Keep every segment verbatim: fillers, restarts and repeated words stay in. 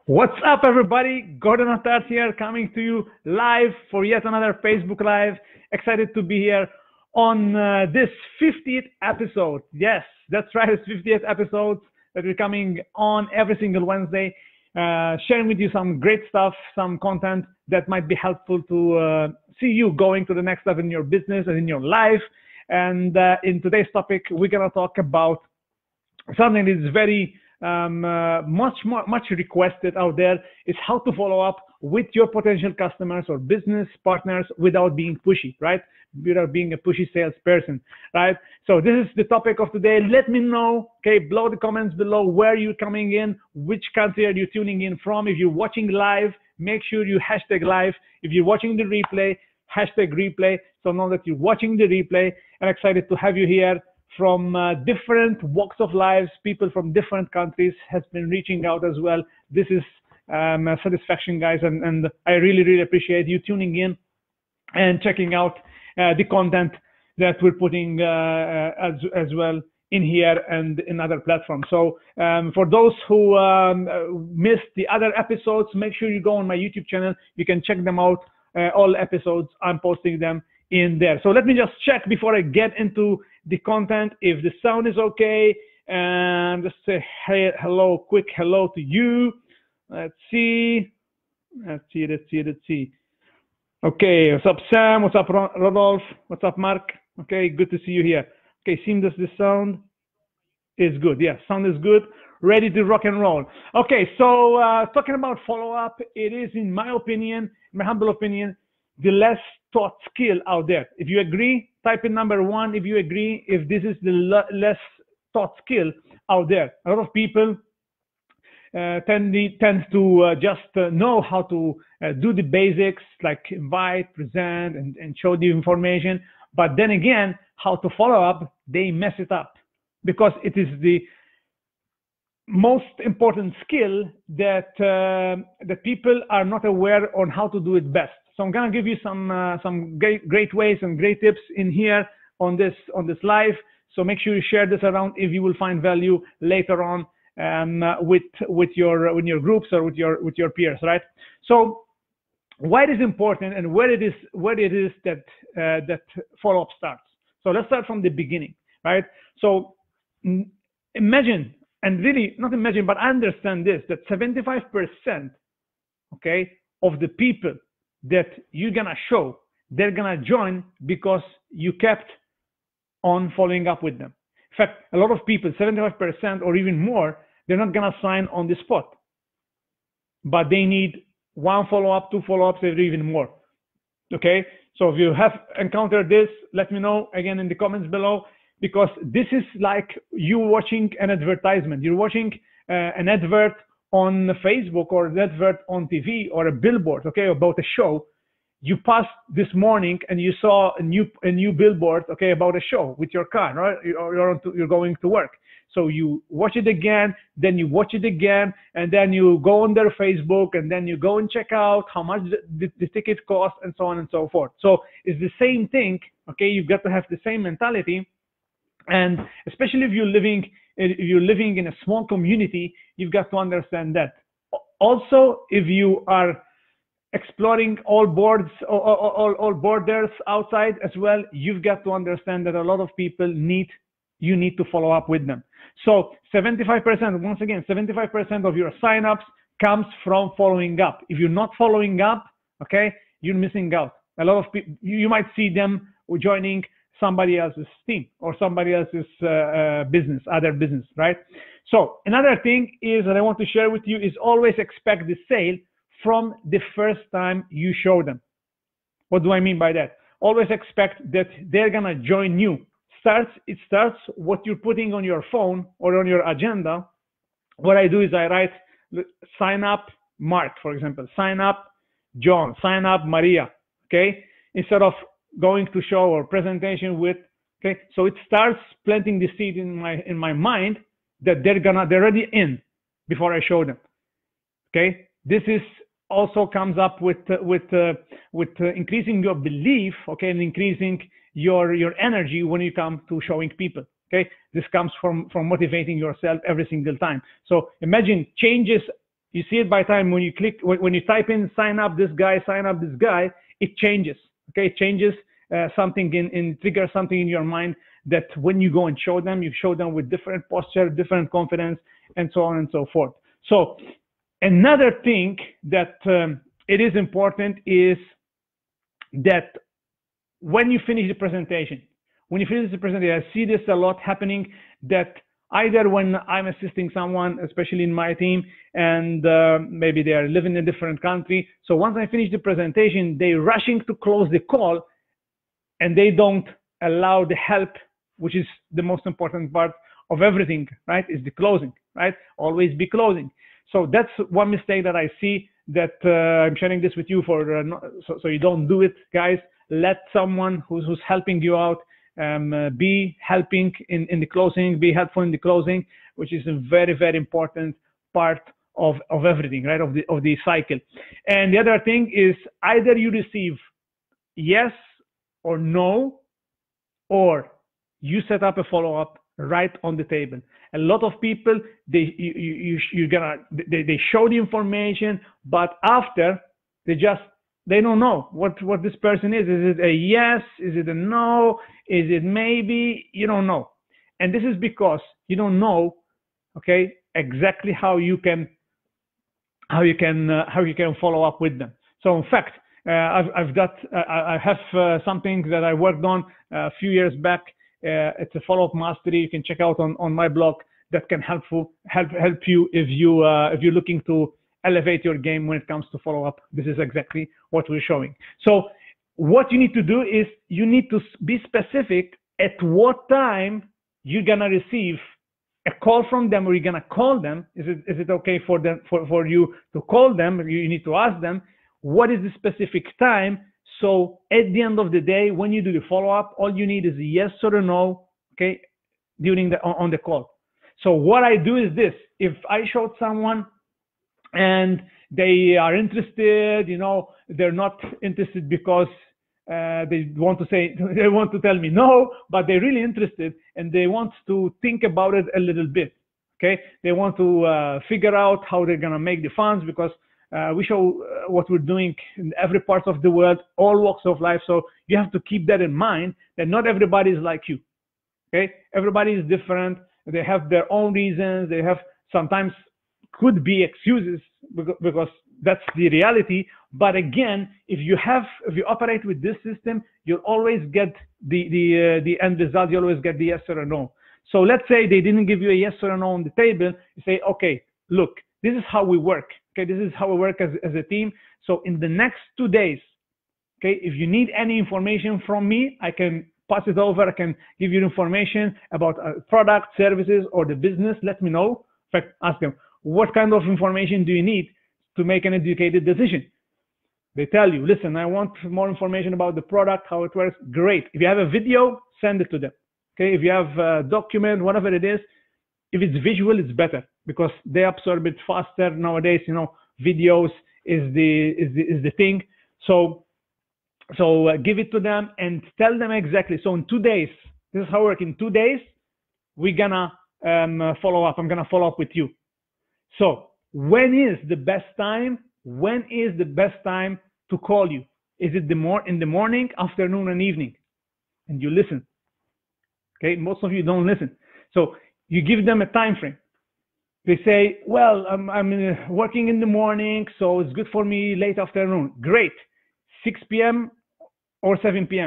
What's up, everybody? Gordon Attard here, coming to you live for yet another Facebook Live. Excited to be here on uh, this fiftieth episode. Yes, that's right, it's fiftieth episode that we're coming on every single Wednesday, uh, sharing with you some great stuff, some content that might be helpful to uh, see you going to the next level in your business and in your life. And uh, in today's topic, we're gonna talk about something that is very um, uh, much more much requested out there, is how to follow up with your potential customers or business partners without being pushy, right? Without being a pushy salesperson, right? So this is the topic of today. Let me know, okay, below the comments below where you're coming in, which country are you tuning in from. If you're watching live, make sure you hashtag live. If you're watching the replay, hashtag replay, so know that you're watching the replay. I'm excited to have you here from uh, different walks of lives. People from different countries has been reaching out as well. This is um, a satisfaction, guys, and, and I really, really appreciate you tuning in and checking out uh, the content that we're putting uh, as, as well in here and in other platforms. So um, for those who um, missed the other episodes, make sure you go on my YouTube channel. You can check them out. Uh, all episodes, I'm posting them in there. So let me just check before I get into the content if the sound is okay, and just say hey, hello, quick hello to you. Let's see, let's see, let's see, let's see. Okay, what's up, Sam? What's up, Rodolph? What's up, Mark? Okay, good to see you here. Okay, seems that the sound is good. Yeah, sound is good. Ready to rock and roll. Okay, so uh, talking about follow-up, it is, in my opinion, my humble opinion, the less taught skill out there. If you agree, type in number one. If you agree, if this is the less taught skill out there. A lot of people uh, tend, tend to uh, just uh, know how to uh, do the basics, like invite, present, and, and show the information. But then again, how to follow up, they mess it up, because it is the most important skill that uh, that people are not aware on how to do it best. So I'm gonna give you some uh, some great great ways and great tips in here on this on this live. So make sure you share this around if you will find value later on um, uh, with with your with your groups or with your with your peers, right? So why it is important and where it is where it is that uh, that follow up starts. So let's start from the beginning, right? So imagine. And really, not imagine, but understand this, that seventy-five percent, okay, of the people that you're gonna show, they're gonna join because you kept on following up with them. In fact, a lot of people, seventy-five percent or even more, they're not gonna sign on the spot, but they need one follow-up, two follow-ups, or even more, okay? So if you have encountered this, let me know again in the comments below, because this is like you watching an advertisement. You're watching uh, an advert on Facebook or an advert on T V or a billboard, okay, about a show. You passed this morning and you saw a new a new billboard, okay, about a show with your car, right? You're, on to, you're going to work. So you watch it again, then you watch it again, and then you go on their Facebook, and then you go and check out how much the, the, the ticket costs, and so on and so forth. So it's the same thing, okay? You've got to have the same mentality. And especially if you're living if you're living in a small community, you've got to understand that. Also, if you are exploring all boards, all, all, all borders outside as well, you've got to understand that a lot of people need you need to follow up with them. So seventy-five percent, once again, seventy-five percent of your signups comes from following up. If you're not following up, okay, you're missing out. A lot of people, you might see them joining somebody else's team or somebody else's uh, uh, business, other business, right? So another thing is that I want to share with you is always expect the sale from the first time you show them. What do I mean by that? Always expect that they're gonna join you. Starts, it starts what you're putting on your phone or on your agenda. What I do is I write, sign up Mark, for example, sign up John, sign up Maria, okay? Instead of going to show or presentation with, okay, so it starts planting the seed in my in my mind that they're gonna they're already in before I show them. Okay, this is also comes up with uh, with uh, with uh, increasing your belief, okay, and increasing your your energy when you come to showing people. Okay, this comes from from motivating yourself every single time. So imagine changes You see it by time when you click, when, when you type in sign up this guy, sign up this guy, it changes. Okay, it changes uh, something in, in trigger something in your mind that when you go and show them, you show them with different posture, different confidence, and so on and so forth. So another thing that um, it is important is that when you finish the presentation, when you finish the presentation, I see this a lot happening, that either when I'm assisting someone, especially in my team, and uh, maybe they are living in a different country. So once I finish the presentation, they're rushing to close the call, and they don't allow the help, which is the most important part of everything, right? Is the closing, right? Always be closing. So that's one mistake that I see, that uh, I'm sharing this with you for uh, no, so, so you don't do it, guys. Let someone who's, who's helping you out um, uh, be helping in, in the closing, be helpful in the closing, which is a very, very important part of, of everything, right? Of the, of the cycle. And the other thing is either you receive yes or no, or you set up a follow-up right on the table. A lot of people, they you, you you're gonna they, they show the information, but after they just they don't know what what this person is. Is it a yes? Is it a no? Is it maybe? You don't know, and this is because you don't know, okay, exactly how you can how you can uh, how you can follow up with them. So in fact, uh, I've I've got uh, I have uh, something that I worked on a few years back. Uh, it's a follow-up mastery. You can check out on, on my blog that can help you, help help you if you uh, if you're looking to elevate your game when it comes to follow-up. This is exactly what we're showing. So what you need to do is you need to be specific at what time you're gonna receive a call from them, or you're gonna call them. Is it is it okay for them for, for you to call them? You need to ask them what is the specific time. So at the end of the day, when you do the follow-up, all you need is a yes or a no, okay, during the on the call. So what I do is this: if I showed someone and they are interested, you know, they're not interested because uh, they want to say they want to tell me no, but they're really interested and they want to think about it a little bit. Okay, they want to uh, figure out how they're gonna make the funds, because Uh, we show uh, what we're doing in every part of the world, all walks of life. So you have to keep that in mind, that not everybody is like you. Okay, everybody is different. They have their own reasons. They have sometimes could be excuses, because that's the reality. But again, if you have, if you operate with this system, you'll always get the the uh, the end result. You always get the yes or a no. So let's say they didn't give you a yes or a no on the table. You say, okay, look, this is how we work. Okay, this is how we work as, as a team. So in the next two days, okay, if you need any information from me, I can pass it over. I can give you information about uh, product, services, or the business. Let me know. In fact, ask them, what kind of information do you need to make an educated decision? They tell you, listen, I want more information about the product, how it works. Great. If you have a video, send it to them. Okay, if you have a document, whatever it is, if it's visual, it's better, because they absorb it faster nowadays. You know, videos is the is the is the thing. So so uh, give it to them and tell them exactly. So in two days, this is how we work. In two days, we're gonna um, uh, follow up. I'm gonna follow up with you. So when is the best time? When is the best time to call you? Is it the more in the morning, afternoon, and evening? And you listen. Okay, most of you don't listen. So you give them a time frame. They say, well, I'm, I'm working in the morning, so it's good for me late afternoon. Great. six p m or seven p m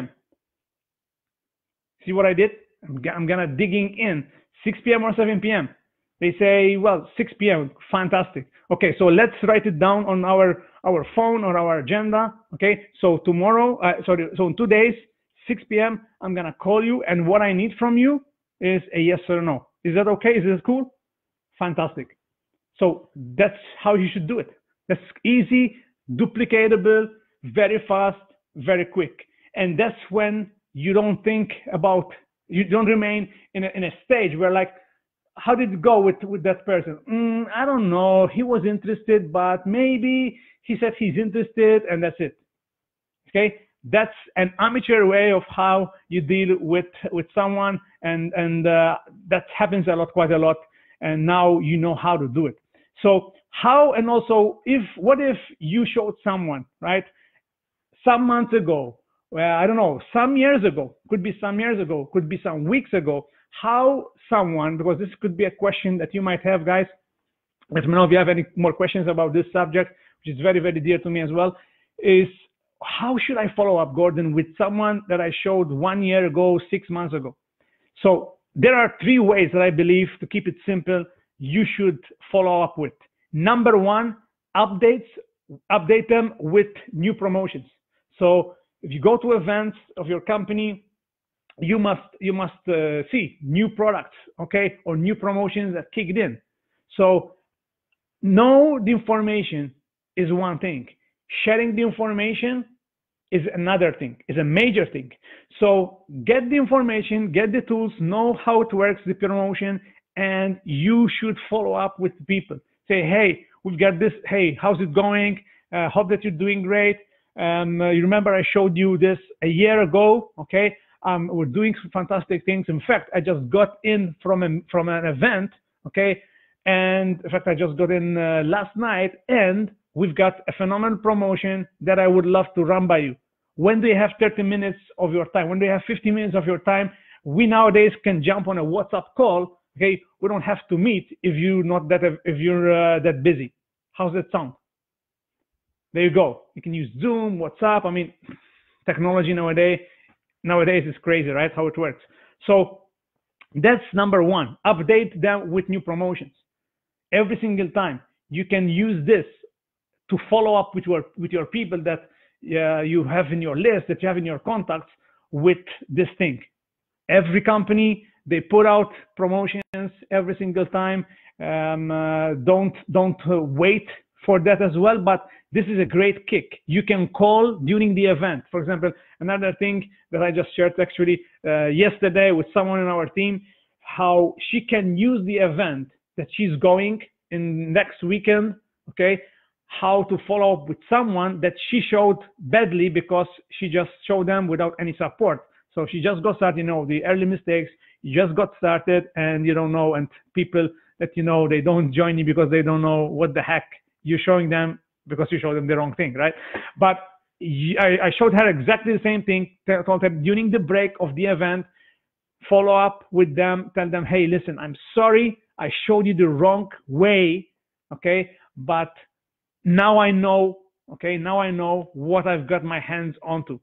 See what I did? I'm, I'm gonna digging in. six p m or seven p m They say, well, six p m Fantastic. Okay, so let's write it down on our, our phone or our agenda. Okay, so tomorrow, uh, sorry, so in two days, six p m I'm gonna call you, and what I need from you is a yes or no. Is that okay? Is this cool? Fantastic. So that's how you should do it. That's easy, duplicatable, very fast, very quick. And that's when you don't think about, you don't remain in a, in a stage where, like, how did it go with, with that person? Mm, I don't know. He was interested, but maybe he said he's interested, and that's it. Okay? That's an amateur way of how you deal with, with someone, and, and uh, that happens a lot, quite a lot. And now you know how to do it. So how, and also if, what if you showed someone, right, some months ago, well, I don't know, some years ago, could be some years ago, could be some weeks ago, how someone, because this could be a question that you might have, guys. Let me know if you have any more questions about this subject, which is very, very dear to me as well, is how should I follow up, Gordon, with someone that I showed one year ago, six months ago? So there are three ways that I believe, to keep it simple, you should follow up with. Number one, updates, update them with new promotions. So if you go to events of your company, you must you must uh, see new products, okay, or new promotions that kicked in. So know the information is one thing. Sharing the information is another thing, is a major thing. So get the information, get the tools, know how it works, the promotion, and you should follow up with people. Say, hey, we've got this. Hey, how's it going? Uh, hope that you're doing great. Um, uh, you remember I showed you this a year ago, okay? Um, we're doing some fantastic things. In fact, I just got in from a, from an event, okay? And in fact, I just got in uh, last night, and we've got a phenomenal promotion that I would love to run by you. When do you have thirty minutes of your time? When do you have fifty minutes of your time? We nowadays can jump on a WhatsApp call, okay? We don't have to meet if you're not that, if you're uh, that busy. How's that sound? There you go. You can use Zoom, WhatsApp. I mean, technology nowadays, nowadays is crazy, right? How it works. So that's number one. Update them with new promotions. Every single time you can use this to follow up with your with your people that uh, you have in your list, that you have in your contacts, with this thing. Every company, they put out promotions every single time. Um, uh, don't don't uh, wait for that as well, but this is a great kick. You can call during the event. For example, another thing that I just shared actually uh, yesterday with someone in our team, how she can use the event that she's going in next weekend, okay, how to follow up with someone that she showed badly because she just showed them without any support. So she just got started, you know, the early mistakes, you just got started and you don't know, and people that you know, they don't join you because they don't know what the heck you're showing them, because you showed them the wrong thing, right? But I, I showed her exactly the same thing, told her during the break of the event, follow up with them, tell them, hey, listen, I'm sorry, I showed you the wrong way, okay? But now I know, okay, now I know what I've got my hands onto.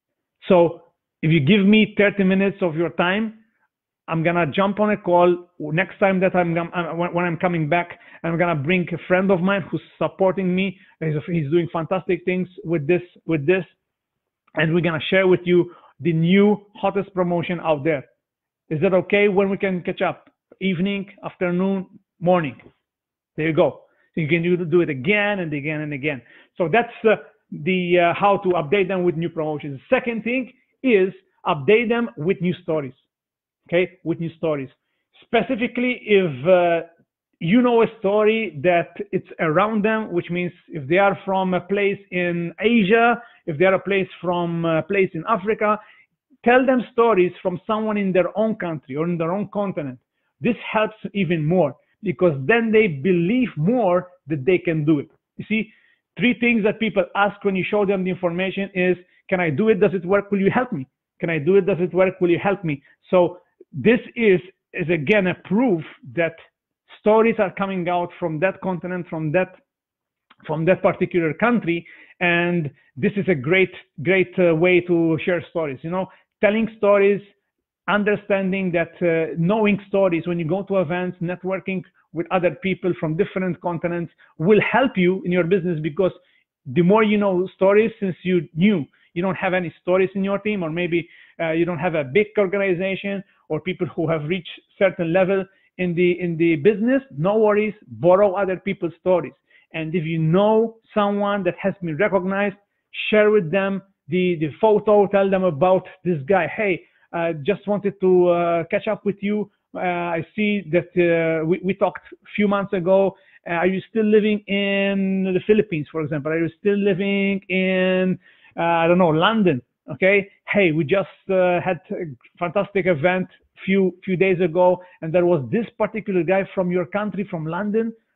So if you give me thirty minutes of your time, I'm gonna jump on a call next time that I'm when I'm coming back. I'm gonna bring a friend of mine who's supporting me. He's, he's doing fantastic things with this, with this, and we're gonna share with you the new hottest promotion out there. Is that okay? When we can catch up? Evening, afternoon, morning. There you go. So you can do it again and again and again. So that's uh, the uh, how to update them with new promotions. The second thing is update them with new stories. Okay, with new stories. Specifically, if uh, you know a story that it's around them, which means if they are from a place in Asia, if they are a place from a place in Africa, tell them stories from someone in their own country or in their own continent. This helps even more, because then they believe more that they can do it. You see, three things that people ask when you show them the information is, can I do it? Does it work? Will you help me? Can I do it? Does it work? Will you help me? So this is, is again, a proof that stories are coming out from that continent, from that, from that particular country. And this is a great, great uh, way to share stories, you know, telling stories, understanding that uh, knowing stories when you go to events, networking with other people from different continents will help you in your business, because the more you know stories, since you knew you don't have any stories in your team, or maybe uh, you don't have a big organization or people who have reached certain level in the in the business, no worries, borrow other people's stories. And if you know someone that has been recognized, share with them the the photo, tell them about this guy. Hey, uh, just wanted to uh, catch up with you. Uh, I see that uh, we, we talked a few months ago. Uh, are you still living in the Philippines, for example? Are you still living in, uh, I don't know, London? Okay. Hey, we just uh, had a fantastic event few few days ago, and there was this particular guy from your country, from London.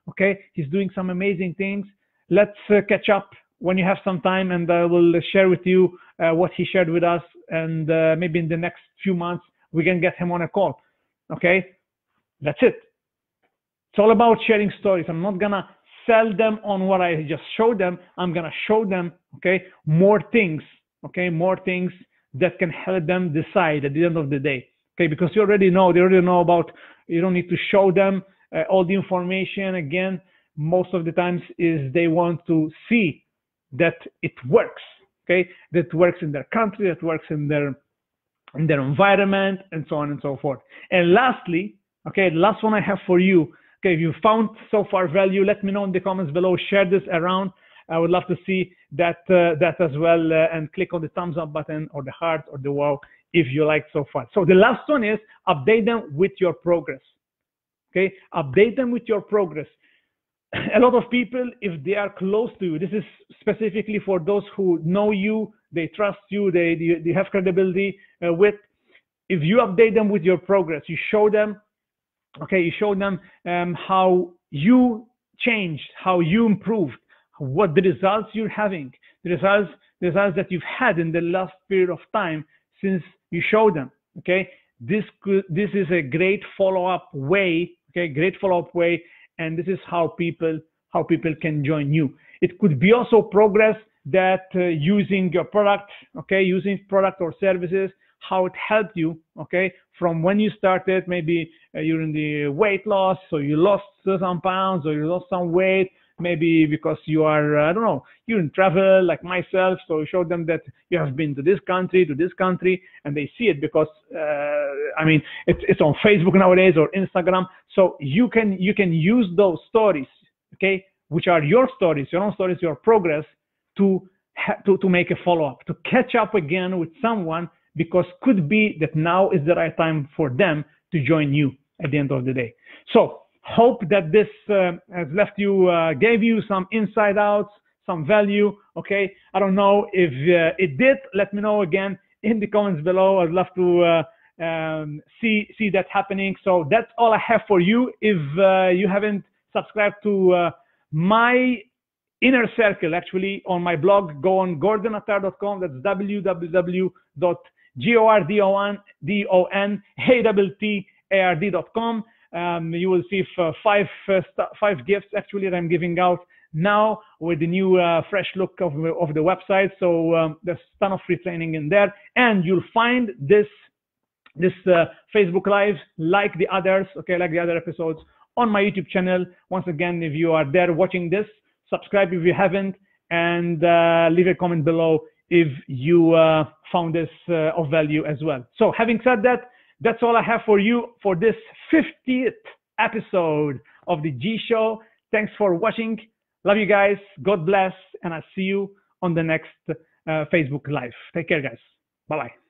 Okay, he's doing some amazing things. Let's uh, catch up when you have some time, and I will share with you uh, what he shared with us. And uh, maybe in the next few months, we can get him on a call. Okay, that's it. It's all about sharing stories. I'm not gonna sell them on what I just showed them. I'm gonna show them, okay, more things, okay, more things that can help them decide at the end of the day. Okay, because you already know, they already know about. You don't need to show them uh, all the information again. Most of the times is they want to see that it works. Okay, that works in their country, that works in their in their environment, and so on and so forth. And lastly, okay, the last one I have for you. Okay, if you found so far value, let me know in the comments below. Share this around. I would love to see that uh, that as well, uh, and click on the thumbs up button or the heart or the wow if you like so far. So the last one is update them with your progress. Okay, update them with your progress. A lot of people, if they are close to you, this is specifically for those who know you, they trust you, they, they, they have credibility uh, with. If you update them with your progress, you show them, okay, you show them um, how you changed, how you improved, what the results you're having, the results, the results that you've had in the last period of time since you showed them. Okay, this could, this is a great follow-up way. Okay, great follow-up way. And this is how people how people can join you. It could be also progress that uh, using your product, okay, using product or services, how it helped you, okay, from when you started. Maybe uh, you're in the weight loss, so you lost some pounds, or you lost some weight. Maybe because you are, uh, I don't know, you're in travel like myself, so you show them that you have been to this country, to this country, and they see it because, uh, I mean, it's, it's on Facebook nowadays or Instagram. So you can, you can use those stories, okay, which are your stories, your own stories, your progress, to, to, to make a follow-up, to catch up again with someone, because could be that now is the right time for them to join you at the end of the day. So, hope that this uh, has left you, uh, gave you some inside outs, some value. Okay, I don't know if uh, it did. Let me know again in the comments below. I'd love to uh, um, see see that happening. So that's all I have for you. If uh, you haven't subscribed to uh, my inner circle, actually on my blog, go on gordon attar dot com. That's w w w dot gordon attard dot com. Um, you will see uh, five uh, five gifts actually that I'm giving out now with the new uh, fresh look of, of the website. So um, there's a ton of free training in there, and you'll find this this uh, Facebook Live like the others, okay, like the other episodes on my YouTube channel. Once again, if you are there watching this, subscribe if you haven't, and uh, leave a comment below if you uh, found this uh, of value as well. So having said that, that's all I have for you for this fiftieth episode of the G Show. Thanks for watching. Love you guys. God bless. And I'll see you on the next uh, Facebook Live. Take care, guys. Bye-bye.